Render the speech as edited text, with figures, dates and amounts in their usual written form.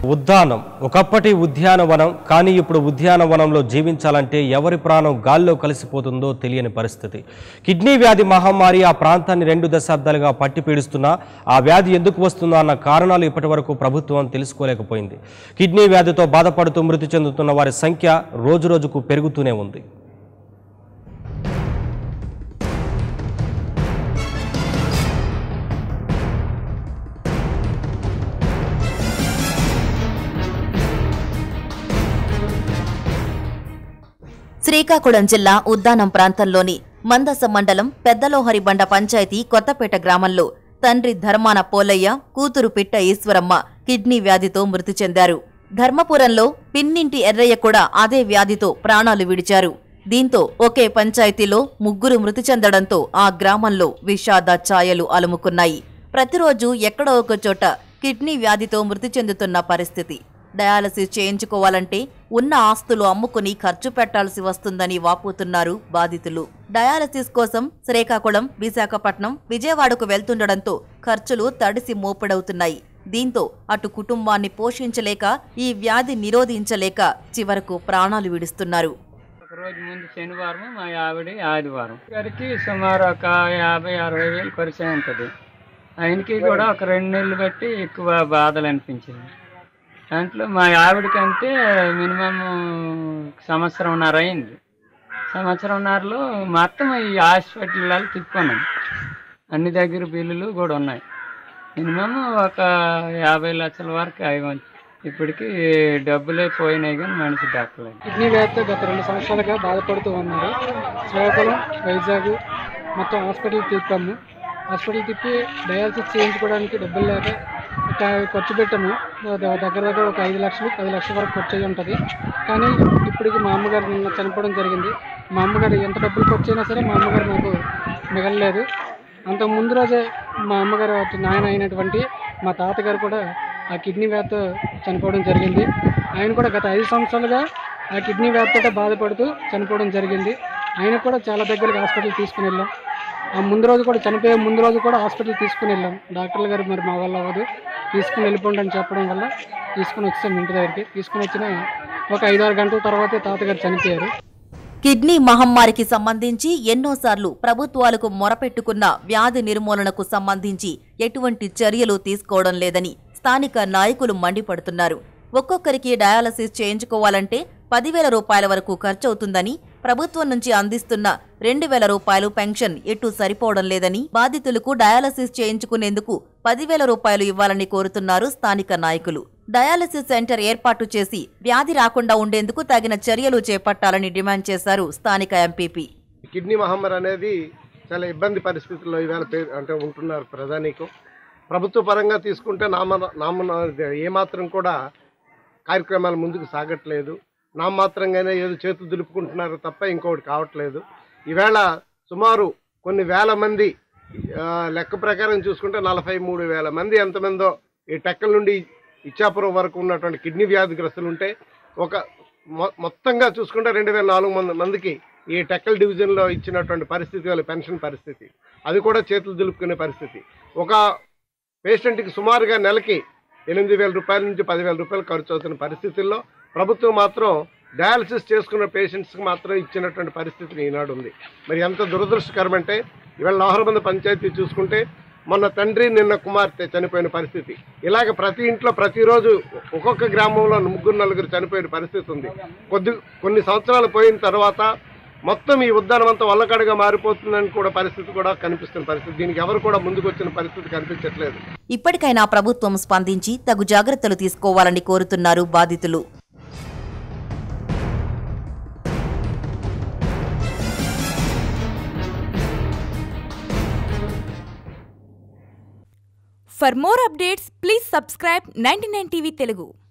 ఉద్యానం ఒకప్పటి ఉద్యానవనం కానీ ఇప్పుడు ఉద్యానవనంలో జీవించాలంటే ఎవరి ప్రాణం గాల్లో కలిసిపోతుందో తెలియని పరిస్థితి. కిడ్నీ వ్యాధి మహమ్మారి ఆ ప్రాంతాన్ని 2 దశాబ్దాలుగా పట్టిపీడిస్తున్నా ఆ వ్యాధి ఎందుకు వస్తుందో అన్న కారణాలు ఇప్పటివరకు ప్రభుత్వం తెలుసుకోలేకపోయింది. కిడ్నీ వ్యాధితో బాధపడుతూ మృతి చెందుతున్న వారి సంఖ్య రోజురోజుకు పెరుగుతూనే ఉంది. శ్రీకాకుళం జిల్లా ఉద్దానం ప్రాంతంలోని మందస మండలం పెద్దలోహరిబండ పంచాయతీ కొత్తపేట గ్రామంలో తండ్రి ధర్మాన పోలయ్య, కూతురు పిట్ట ఈశ్వరమ్మ కిడ్నీ వ్యాధితో మృతి చెందారు. ధర్మపురంలో పిన్నింటి ఎర్రయ్య కూడా అదే వ్యాధితో ప్రాణాలు విడిచారు. దీంతో ఒకే పంచాయతీలో 3 మృతి చెందడంతో ఆ గ్రామంలో విషాద ఛాయలు అలుముకున్నాయి. ప్రతిరోజు ఎక్కడో ఒక చోట కిడ్నీ వ్యాధితో మృతి చెందుతున్న పరిస్థితి. డయాలసిస్ చేయించుకోవాలంటే ఉన్న ఆస్తులు అమ్ముకుని ఖర్చు పెట్టాల్సి వస్తుందని వాపోతున్నారు బాధితులు. డయాలసిస్ కోసం శ్రీకాకుళం, విశాఖపట్నం, విజయవాడకు వెళ్తుండడంతో ఖర్చులు తడిసి మోపుడవుతున్నాయి. దీంతో అటు కుటుంబాన్ని పోషించలేక ఈ వ్యాధి నిరోధించలేక చివరకు ప్రాణాలు విడుస్తున్నారు. రోజు ముందు శనివారం మా ఆవిడ ఆదివారం గారికి సుమారు ఒక 50-60 వేలు ఖర్చు ఉంటుంది. ఆయనకి కూడా ఒక 2 నెలలు బట్టి ఎక్కువ బాధలు అనిపించింది. దాంట్లో మా ఆవిడకంటే మినిమం సంవత్సరంన్నర అయింది. సంవత్సరంన్నరలో మొత్తం ఈ హాస్పిటల్లో తిప్పుకున్నాం. అన్ని దగ్గర బిల్లులు కూడా ఉన్నాయి. మినిమం ఒక 50 లక్షల వరకు అయ్యి ఇప్పటికి డబ్బులే పోయినాయి కానీ మనిషి దక్కలేదు. కిడ్నీ వ్యాధితో గత 2 సంవత్సరాలుగా బాధపడుతూ ఉన్నారు. శ్రీకాకుళం, వైజాగ్ మొత్తం హాస్పిటల్ తిప్పాము. హాస్పిటల్ తిప్పి డయాలసిస్ చేయించుకోవడానికి డబ్బులు లేక ఖర్చు పెట్టాము. దగ్గర ఒక 5 లక్షలు 10 లక్షల వరకు ఖర్చు అయ్యి ఉంటుంది. కానీ ఇప్పటికి మా అమ్మగారు నిన్న చనిపోవడం జరిగింది. మా అమ్మగారు ఎంత డబ్బులు ఖర్చు అయినా సరే మా అమ్మగారు నాకు మిగలలేదు. అంతకు ముందు రోజే మా అమ్మగారు నాయన అయినటువంటి మా తాతగారు కూడా ఆ కిడ్నీ వ్యాధితో చనిపోవడం జరిగింది. ఆయన కూడా గత 5 సంవత్సరాలుగా ఆ కిడ్నీ వ్యాధితో బాధపడుతూ చనిపోవడం జరిగింది. ఆయన కూడా చాలా దగ్గరికి హాస్పిటల్ తీసుకుని వెళ్ళాం. ఆ ముందు రోజు కూడా చనిపోయే ముందు రోజు కూడా హాస్పిటల్ తీసుకుని వెళ్ళాం. డాక్టర్లు గారు మరి మా వల్ల అవ్వదు, తీసుకుని వెళ్ళిపోండి అని చెప్పడం వల్ల తీసుకుని వచ్చాం. ఇంటి దగ్గరికి తీసుకుని వచ్చిన ఒక 5-6 గంటల తర్వాతే తాతగారు చనిపోయారు. కిడ్నీ మహమ్మారికి సంబంధించి ఎన్నోసార్లు ప్రభుత్వాలకు మొరపెట్టుకున్న వ్యాధి నిర్మూలనకు సంబంధించి ఎటువంటి చర్యలు తీసుకోవడం లేదని స్థానిక నాయకులు మండిపడుతున్నారు. ఒక్కొక్కరికి డయాలసిస్ చేయించుకోవాలంటే 10,000 రూపాయల వరకు ఖర్చవుతుందని, ప్రభుత్వం నుంచి అందిస్తున్న 2,000 రూపాయలు పెన్షన్ ఎటు సరిపోవడం లేదని, బాధితులకు డయాలసిస్ చేయించుకునేందుకు 10,000 రూపాయలు ఇవ్వాలని కోరుతున్నారు స్థానిక నాయకులు. డయాలసిస్ సెంటర్ ఏర్పాటు చేసి వ్యాధి రాకుండా ఉండేందుకు తగిన చర్యలు చేపట్టాలని డిమాండ్ చేశారు స్థానిక ఎంపీపీ. కిడ్నీ మహమ్మారి అనేది చాలా ఇబ్బంది పరిస్థితుల్లో ఇవాళ అంటే ఉంటున్నారు ప్రధానికు. ప్రభుత్వ పరంగా తీసుకుంటే ఏమాత్రం కూడా కార్యక్రమాలు ముందుకు సాగట్లేదు. నామమాత్రంగానే ఏదో చేతులు దులుపుకుంటున్నారు తప్ప ఇంకొకటి కావట్లేదు. ఈవేళ సుమారు కొన్ని వేల మంది లెక్క ప్రకారం చూసుకుంటే 43,000 మంది ఎంతమందో ఈ టెక్కల నుండి ఇచ్చాపురం వరకు ఉన్నటువంటి కిడ్నీ వ్యాధిగ్రస్తులు ఉంటే ఒక మొత్తంగా చూసుకుంటే 2,400 మందికి ఈ టెక్కల్ డివిజన్లో ఇచ్చినటువంటి పరిస్థితి వాళ్ళ పెన్షన్ పరిస్థితి, అది కూడా చేతులు దులుపుకునే పరిస్థితి. ఒక పేషెంట్కి సుమారుగా నెలకి 8,000 రూపాయల నుంచి 10,000 రూపాయలు ఖర్చు అవుతున్న పరిస్థితుల్లో ప్రభుత్వం మాత్రం డయాలసిస్ చేసుకున్న పేషెంట్స్కి మాత్రం ఇచ్చినటువంటి పరిస్థితి ఈనాడు ఉంది. మరి ఎంత దురదృష్టకరం అంటే ఇవాళ లోహరబంద పంచాయతీ చూసుకుంటే మొన్న తండ్రి నిన్న కుమార్తె చనిపోయిన పరిస్థితి. ఇలాగ ప్రతి ఇంట్లో ప్రతిరోజు ఒక్కొక్క గ్రామంలో 3-4 చనిపోయిన పరిస్థితి ఉంది. కొన్ని సంవత్సరాలు పోయిన తర్వాత మొత్తం ఈ ఉద్యానం అంతా వల్లకాడుగా మారిపోతుందని కూడా పరిస్థితి కూడా కనిపిస్తున్న పరిస్థితి. దీనికి ఎవరు కూడా ముందుకు వచ్చిన పరిస్థితి కనిపించట్లేదు. ఇప్పటికైనా ప్రభుత్వం స్పందించి తగు జాగ్రత్తలు తీసుకోవాలని కోరుతున్నారు బాధితులు. For more updates, please subscribe 99TV Telugu.